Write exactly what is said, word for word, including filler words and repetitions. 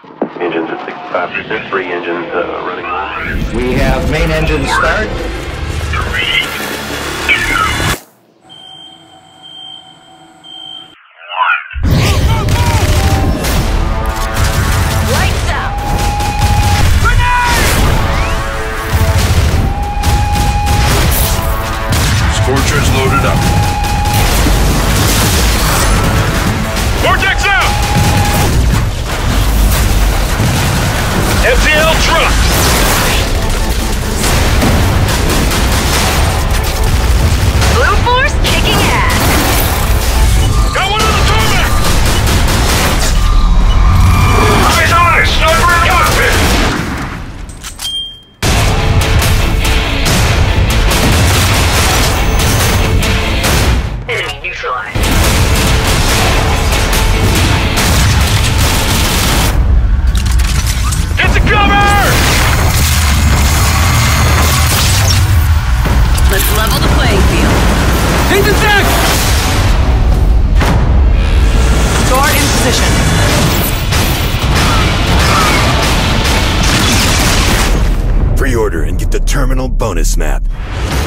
Engines at sixty-five percent, three engines uh, running. We have main engine start. Three, two, Lights out! Scorchers loaded up. Vortex out! F T L truck! Blue Force kicking ass! Got one on the tarmac! Eyes on it! Sniper in cockpit! Enemy neutralized. Get the cover! Let's level the playing field. Take the deck! Sword in position. Pre-order and get the terminal bonus map.